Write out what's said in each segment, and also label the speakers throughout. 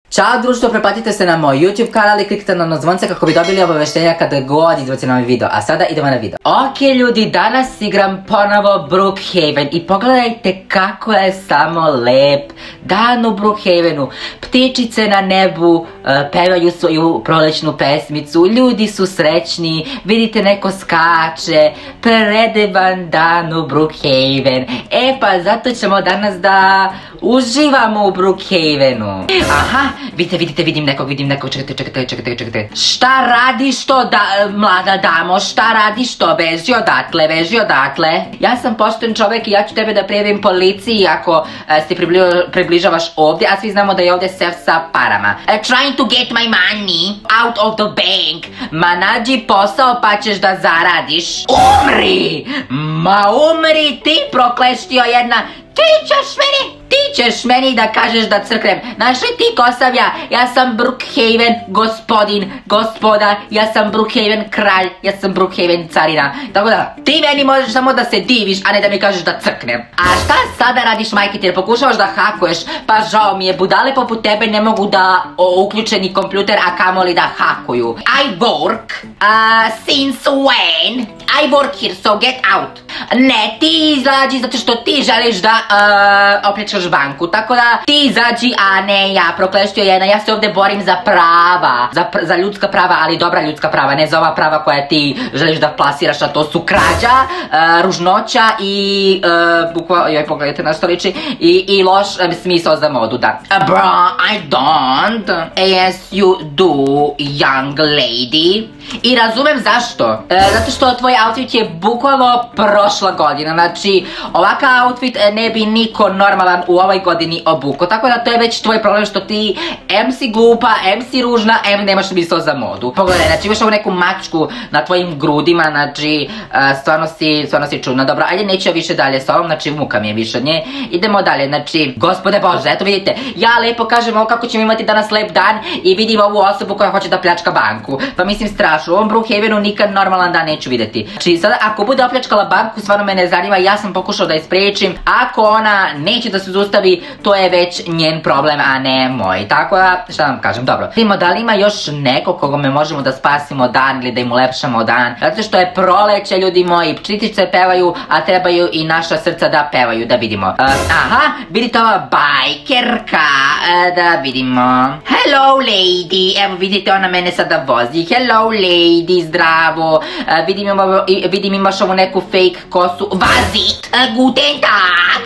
Speaker 1: Ćao društvo, preplatite se na moj YouTube kanal i kliknite na zvonce kako bi dobili obaveštenja kada god izbacim novi video. A sada idemo na video. Ok ljudi, danas igram ponovo Brookhaven i pogledajte kako je samo lep dan u Brookhavenu. Ptičice na nebu pevaju svoju prolećnu pesmicu, ljudi su srećni, vidite neko skače, predivan dan u Brookhaven. E pa zato ćemo danas da uživamo u Brookhavenu. Aha, vidite, vidim nekog, čekajte. Šta radiš to, mlada damo, šta radiš to, beži odatle. Ja sam pošten čovek i ja ću tebe da prijavim policiji ako se približavaš ovdje, a svi znamo da je ovdje sef sa parama. Trying to get my money out of the bank. Ma nađi posao pa ćeš da zaradiš. Umri! Ma umri ti, prokleštio jedna. Ti ćeš meni da kažeš da crknem. Znaš li ti ko sam ja? Ja sam Brookhaven gospoda, ja sam Brookhaven kralj, ja sam Brookhaven carina. Tako da, ti meni možeš samo da se diviš, a ne da mi kažeš da crknem. A šta sada radiš, majke ti, jer pokušavaš da hakuješ? Pa žao mi je, budale poput tebe ne mogu da uključe ni kompjuter, a kamoli da hakuju. I work, since when? I work here, so get out. Ne, ti izađi zato što ti želiš da opljačkaš banku, tako da ti izađi, a ne ja, prokleštio jedna. Ja se ovdje borim za prava, za ljudska prava, ali dobra ljudska prava, ne za ova prava koja ti želiš da plasiraš, a to su krađa, ružnoća i joj, pogledajte na što liči, i loš smisao za modu, da. Bro, I don't. Yes, you do, young lady. I razumem zašto. Zato što tvoj outfit je bukvalno prošla godina. Znači, ovakav outfit ne bi niko normalan u ovoj godini obukao. Tako da to je već tvoj problem što ti em si glupa, em si ružna, em nemaš smisao za modu. Pogledaj, znači imaš ovu neku mačku na tvojim grudima, znači stvarno si čudna. Dobro, ajde neću više dalje s ovom, znači muka mi je više od nje. Idemo dalje, znači, gospode Bože, eto vidite, ja lepo kažem ovo kako ćemo imati danas lep dan i vidim ovu osobu koja hoće da pljačka banku. Pa mislim strašno, u ovom Brookhavenu nikad normalan dan neću vidjeti. Znači sada ako bude opljačkala banku, stvarno me ne zanima, ja sam pokušao da je spriječim. Ako ona neće da se zaustavi, to je već njen problem, a ne moj. Tako da, šta vam kažem, dobro. Vidimo da li ima još neko koga me možemo da spasimo dan ili da im ulepšamo dan. Zato što je proleće, ljudi moji, ptičice pevaju, a trebaju i naša srca da pevaju, da vidimo. Aha, vidite ova bajkerka, da vidimo. Hello lady, evo vidite ona mene sada vozi. Hello lady, zdravo. Vidim imaš ovu neku fake kosu. Vazit, guten tag,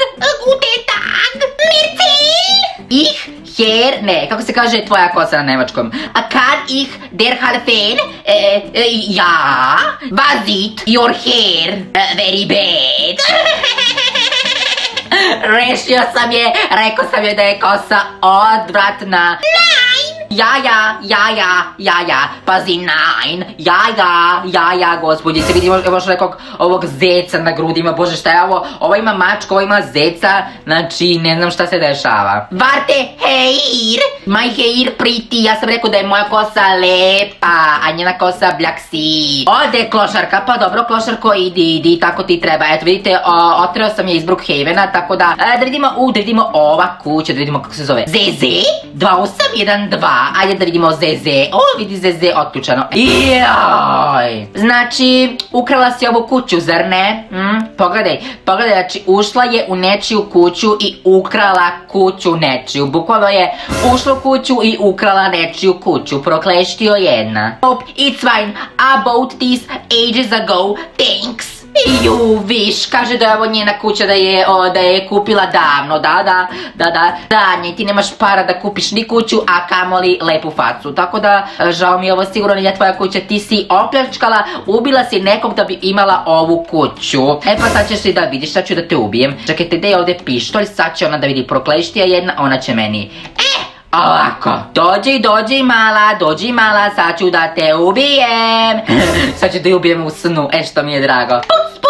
Speaker 1: Mirci. Ne, kako se kaže tvoja kosa na nemačkom? Kann ich der helfen? Ja. Was it your hair? Very bad. Rešio sam je, rekao sam je da je kosa odvratna. Nein. Ja, pazi, nein. Ja, gospođi, se vidi još nekog ovog zeca na grudima, bože šta je ovo? Ovo ima mačku, ovo ima zeca, znači ne znam šta se dešava. Warte, hair, my hair pretty, ja sam rekao da je moja kosa lepa, a njena kosa blaksi. Ode klošarka, pa dobro klošarko, idi, tako ti treba. Eto vidite, otreo sam je iz Brookhavena, tako da, da vidimo ova kuća, da vidimo kako se zove. Zeze, 2812. Ajde da vidimo Zeze. O, vidi Zeze otključano. Joj. Znači, ukrala si ovu kuću, zar ne? Pogledaj, znači ušla je u nečiju kuću i ukrala kuću nečiju. Bukvalno je ušla u kuću i ukrala nečiju kuću. Prokleštio jedna. Hope it's fine about this ages ago. Thanks. Viš, kaže da je ovo njena kuća, da je kupila davno, da, ti nemaš para da kupiš ni kuću, a kamoli lepu facu, tako da, žao mi je ovo sigurno nije tvoja kuća, ti si opljačkala, ubila si nekog da bi imala ovu kuću. E pa sad ćeš li da vidiš, sad ću da te ubijem. Čekajte, gdje je ovdje pištolj, sad će ona da vidi, prokleštija jedna, ona će meni. Ovako, dođi mala, sad ću da te ubijem. Sad ću da je ubijem u snu, što mi je drago.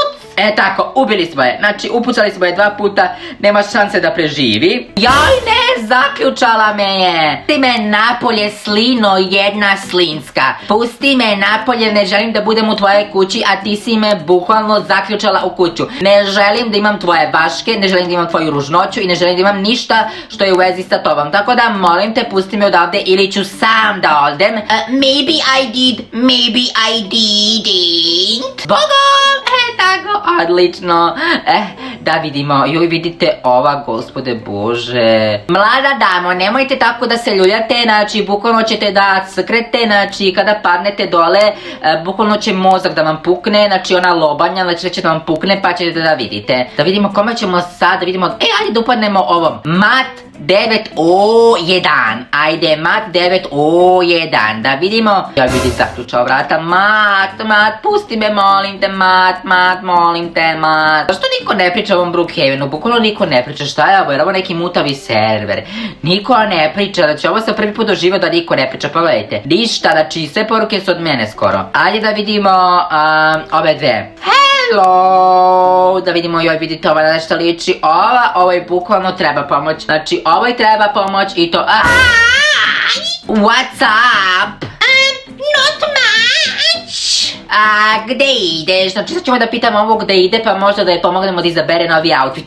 Speaker 1: Tako, ubili smo je, znači upucali smo je 2 puta, nema šanse da preživi. Jaj, ne zaključala me je. Pusti me napolje, slino jedna slinska. Pusti me napolje, ne želim da budem u tvojoj kući, a ti si me bukvalno zaključala u kuću. Ne želim da imam tvoje vaške, ne želim da imam tvoju ružnoću i ne želim da imam ništa što je u vezi sa tobom. Tako da molim te, pusti me odavde ili ću sam da odem. Maybe I did, maybe I didn't. Bogom! Tako, odlično. Da vidimo, joj vidite ova, gospode bože. Mlada damo, nemojte tako da se ljuljate, znači bukvalno ćete da skrete, znači kada padnete dole, bukvalno će mozak da vam pukne, znači ona lobanja, znači će da vam pukne pa ćete da vidite. Da vidimo kome ćemo sad, da vidimo, ajde da upadnemo ovom. Mat 9O1, ajde mat 9O1, da vidimo. Ja vidi zaključao vrata, mat, pusti me molim te, mat, molim te, mat. Zašto niko ne priča o ovom Brookhavenu, bukvalno niko ne priča, šta je ovo, jer ovo neki mutavi server. Niko ne priča, znači ovo sam prvi put doživio da niko ne priča, pogledajte. Ništa, znači sve poruke su od mene skoro. Ajde da vidimo ove dve. Hello, da vidimo, joj vidite ova nešto liči, ovoj bukvalno treba pomoć, znači ovoj treba pomoć i to, what's up? Not much. Gde ideš? Znači sad ćemo da pitam ovo gde ide pa možda da je pomognemo da izabere novi outfit.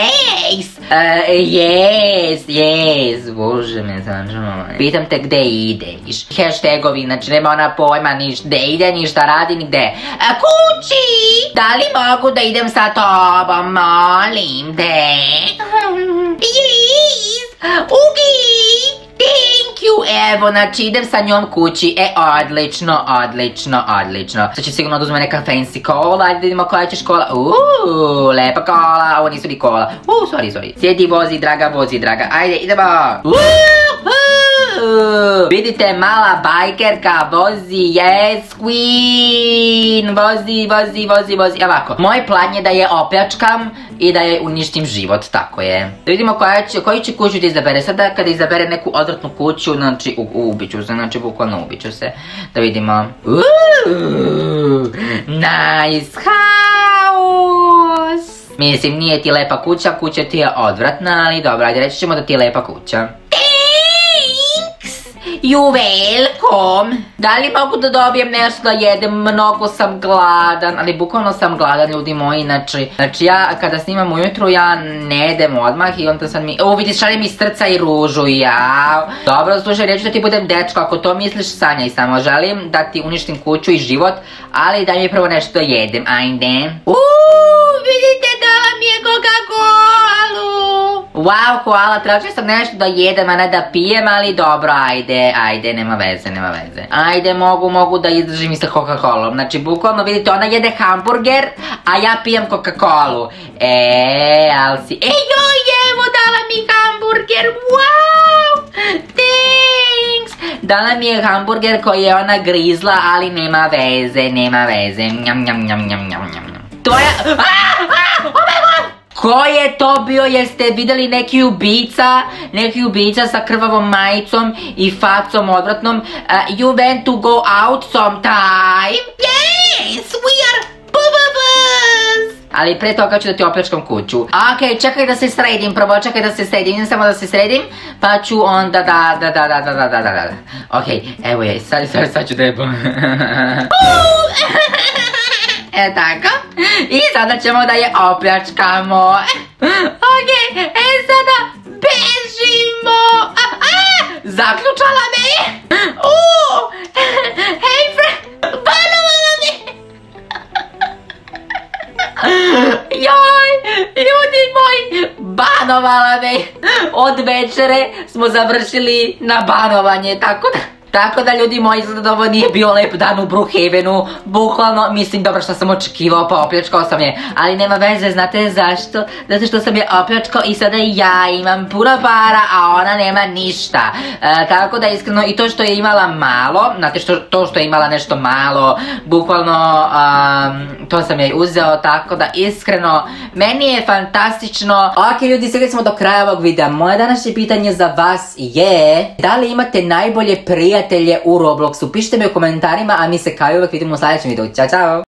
Speaker 1: Yes, bože me zanžamo. Pitam te gde ideš. Hashtagovi, znači nema ona pojma ništa, gde ide, ništa radi, nigde. Kući! Da li mogu da idem sa tobom, molim te? Yes! Ugi! Thank you, evo, znači idem sa njom kući, odlično. Sad će sigurno da uzme neka fancy kola, ajde da vidimo koja će škola, lepa kola, ovo nisu ni kola, sorry. Sjedi, vozi, draga, ajde, idemo. Vidite, mala bajkerka vozi, yes queen, vozi, ovako. Moj plan je da je opljačkam i da je uništim život, tako je. Da vidimo koju će kuću da izabere. Sada kada izabere neku odvratnu kuću, znači ubiću se, znači bukvalno ubiću se. Da vidimo. Nice house. Mislim, nije ti lepa kuća, kuća ti je odvratna, ali dobro, ajde reći ćemo da ti je lepa kuća. You welcome. Da li mogu da dobijem nešto da jedem? Mnogo sam gladan, ali bukvalno sam gladan, ljudi moji, znači ja kada snimam ujutru ja ne jedem odmah i onda sad mi, vidiš, šalje mi srca i ružu, jao. Dobro, slušaj, neću da ti budem dečko, ako to misliš sanjaj samo, želim da ti uništim kuću i život, ali daj mi prvo nešto da jedem, ajde. Vidite da mi je Coca-Cola. Wow, koala, tražio sam nešto da jedem, a ne da pijem, ali dobro, ajde, nema veze. Ajde, mogu da izdržim i sa Coca-Colom. Znači, bukvalno, vidite, ona jede hamburger, a ja pijem Coca-Colu. Ali si... joj, evo, dala mi hamburger, wow, thanks. Dala mi je hamburger koji je ona grizla, ali nema veze. To je... oh my god! Ko je to bio? Jeste vidjeli neki ubica sa krvavom majicom i facom odvratnom? You went to go out sometime? Yes, we are both of us! Ali pre toga ću da ti opljačkam kuću. Okej, čekaj da se sredim, idem samo da se sredim, pa ću onda da. Okej, evo je, sad ću da je tako. I sada ćemo da je opljačkamo. Okej, sada bežimo. Zaključala me je. Hej, banovala me. Joj, ljudi moji, banovala me. Od večere smo završili na banovanje, tako da ljudi moji, izgleda da ovo nije bio lep dan u Brookhavenu, bukvalno, mislim, dobro što sam očekivao, pa opljačkao sam je, ali nema veze, znate zašto? Zato što sam je opljačkao i sada ja imam puno para, a ona nema ništa, tako da iskreno i to što je imala malo, znate to što je imala nešto malo, bukvalno, to sam joj uzeo, tako da iskreno, meni je fantastično. Ok ljudi, stigli smo do kraja ovog videa, moje današnje pitanje za vas je, da li imate najbolje prijatelje u Robloxu? Pišite mi u komentarima, a mi se kao uvek vidimo u sljedećem videu. Ćao, čao!